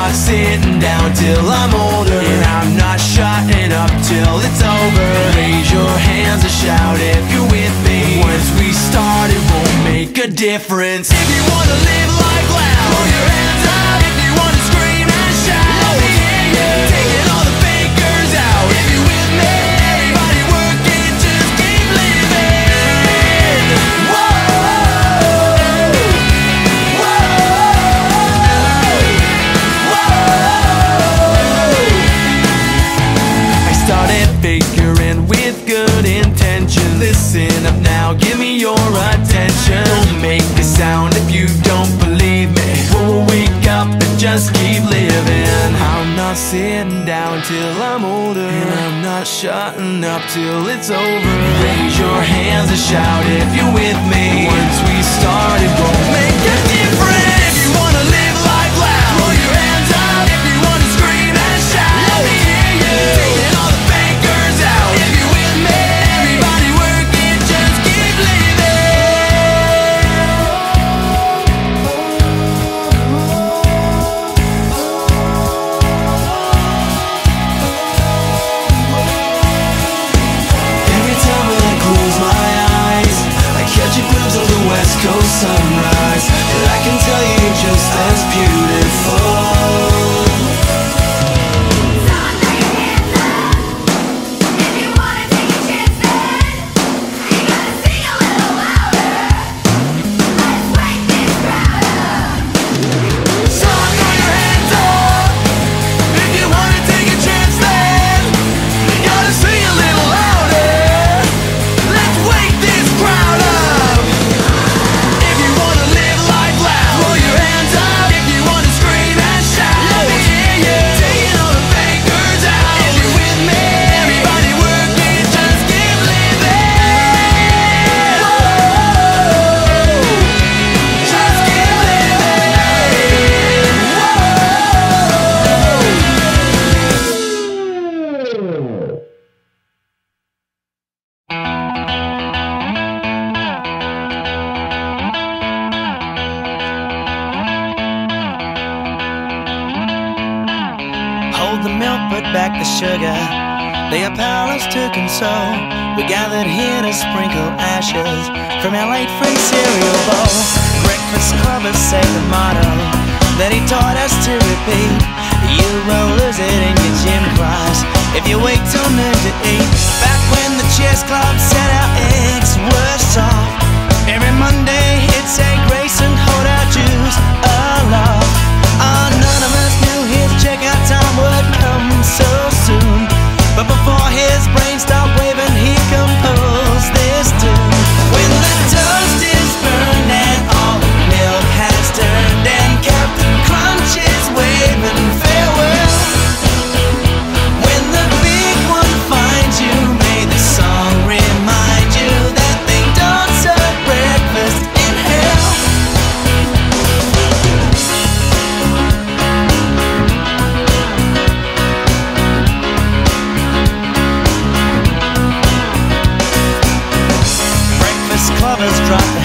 not sitting down till I'm older, and I'm not shutting up till it's over. Raise your hands and shout if you're with me. Once we start, it won't make a difference. If you wanna live life loud, throw your hands up. If you wanna scream and shout, let me hear you. Taking all the fakers out. If you're with me, everybody working, just keep living. Whoa, whoa, whoa. I started figuring with good intention. Listen up now, give me your attention. Don't make a sound if you don't believe me. We'll wake up and just keep living. I'm not sitting down till I'm older, and I'm not shutting up till it's over. Raise your hands and shout if you're with me. Once we start, it won't make a difference. If you wanna live life loud, throw your hands up. If you wanna scream and shout, let me hear you. Taking all the fakers out. If you're with me, everybody working, just keep living. Every time when I close my eyes, I catch a glimpse of the West Coast sunrise. And I can tell you're just as beautiful. Hold the milk, put back the sugar. They are powerless to console. We gathered here to sprinkle ashes from our late friend's cereal bowl. Breakfast clubbers say the motto that he taught us to repeat. You will lose it in your gym class if you wait till noon to eat. Back when the chess club said our eggs were soft, every Monday it'd say grace and hold our Jews aloft. None of us knew his checkout time would come so soon, but before his brain stopped waving, he composed this tune. When the toast is burned and all the milk has turned, and Captain Crunch is waving farewell, when the big one finds you, may the song remind you that they don't serve breakfast in hell. Breakfast clubbers drop